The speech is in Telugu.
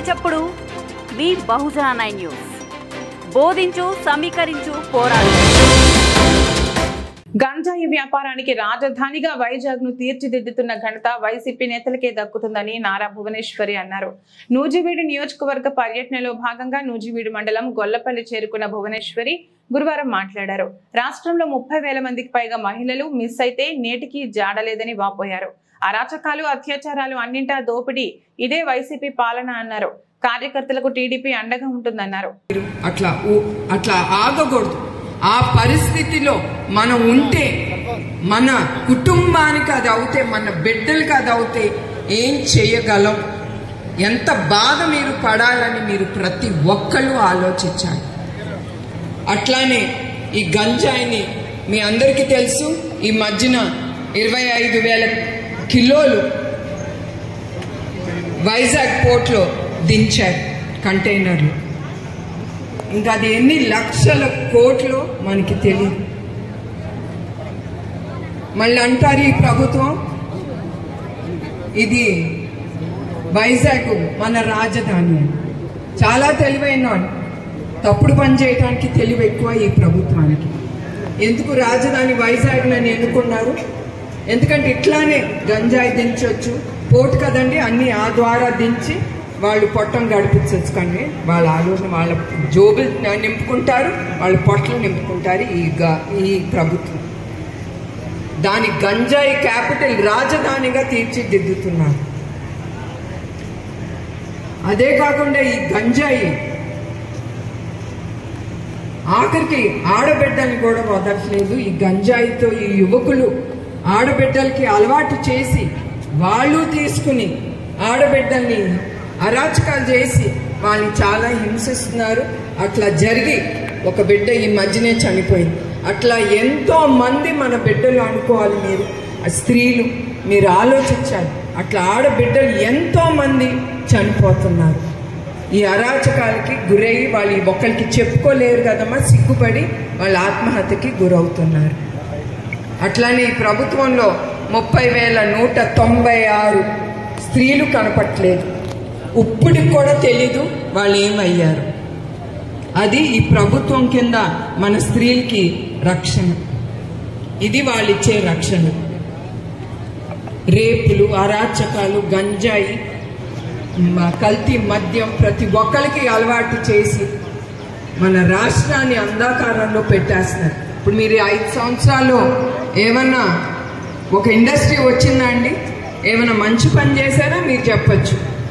చప్పుడు మీ బహుజన 9 న్యూస్. బోధించు, సమీకరించు, పోరాడు. గంజాయి వ్యాపారానికి రాజధానిగా వైజాగ్ ను తీర్చిదిద్దుతున్న ఘనత వైసీపీ నేతలకే దక్కుతుందని నారా భువనేశ్వరి అన్నారు. నూజివీడు నియోజకవర్గ పర్యటనలో భాగంగా నూజివీడు మండలం గొల్లపల్లి చేరుకున్న భువనేశ్వరి గురువారం మాట్లాడారు. రాష్ట్రంలో 30,000 మందికి పైగా మహిళలు మిస్ అయితే నేటికి జాడలేదని వాపోయారు. అరాచకాలు, అత్యాచారాలు అన్నింటా దోపిడీ ఇదే వైసీపీ పాలన అన్నారు. కార్యకర్తలకు టీడీపీ అండగా ఉంటుందన్నారు. అట్లా ఆగకూడదు. ఆ పరిస్థితిలో మనం ఉంటే మన కుటుంబానికి అది అవుతే, మన బిడ్డలకి అది అవుతే ఏం చేయగలం, ఎంత బాధ మీరు పడాలని మీరు ప్రతి ఒక్కళ్ళు ఆలోచించాలి. అట్లానే ఈ గంజాయిని మీ అందరికీ తెలుసు, ఈ మధ్యన 25,000 కిలోలు వైజాగ్ పోర్ట్లో దించారు కంటైనర్లు. ఇంకా అది ఎన్ని లక్షల కోట్లు మనకి తెలియదు. మళ్ళీ అంటారు ఈ ప్రభుత్వం ఇది వైజాగ్ మన రాజధాని. చాలా తెలివైన తప్పుడు పని చేయడానికి తెలివి ఎక్కువ ఈ ప్రభుత్వానికి. ఎందుకు రాజధాని వైజాగ్ని ఎన్నుకున్నారు? ఎందుకంటే ఇట్లానే గంజాయి దించవచ్చు, పోర్టు కదండి, అన్ని ఆ ద్వారా దించి వాళ్ళు పొట్టం గడిపించవచ్చు. కానీ వాళ్ళ ఆలోచన, వాళ్ళ జోబులు నింపుకుంటారు, వాళ్ళ పొట్టలు నింపుకుంటారు ఈ ప్రభుత్వం. దాని గంజాయి క్యాపిటల్ రాజధానిగా తీర్చిదిద్దుతున్నారు. అదే కాకుండా ఈ గంజాయి ఆఖరికి ఆడబిడ్డల్ని కూడా వదలట్లేదు. ఈ గంజాయితో ఈ యువకులు ఆడబిడ్డలకి అలవాటు చేసి వాళ్ళు తీసుకుని ఆడబిడ్డల్ని అరాచకాలు చేసి వాళ్ళని చాలా హింసిస్తున్నారు. అట్లా జరిగి ఒక బిడ్డ ఈ మధ్యనే చనిపోయింది. అట్లా ఎంతో మంది మన బిడ్డలు అనుకోవాలి. మీరు స్త్రీలు మీరు ఆలోచించాలి. అట్లా ఆడబిడ్డలు ఎంతో మంది చనిపోతున్నారు ఈ అరాచకాలకి గురయ్యి. వాళ్ళు ఒక్కరికి చెప్పుకోలేరు కదమ్మా, సిగ్గుపడి వాళ్ళ ఆత్మహత్యకి గురవుతున్నారు. అట్లానే ఈ ప్రభుత్వంలో 30,196 స్త్రీలు కనపట్లేదు. ఇప్పటికి కూడా తెలీదు వాళ్ళు ఏమయ్యారు. అది ఈ ప్రభుత్వం కింద మన స్త్రీలకి రక్షణ. ఇది వాళ్ళు ఇచ్చే రక్షణ. రేపులు, అరాచకాలు, గంజాయి, కల్తీ మద్యం ప్రతి ఒక్కరికి అలవాటు చేసి మన రాష్ట్రాన్ని అంధకారంలో పెట్టేస్తున్నారు. ఇప్పుడు మీరు 5 సంవత్సరాలు ఏమన్నా ఒక ఇండస్ట్రీ వచ్చిందా అండి? ఏమైనా మంచి పని చేశారా మీరు చెప్పచ్చు.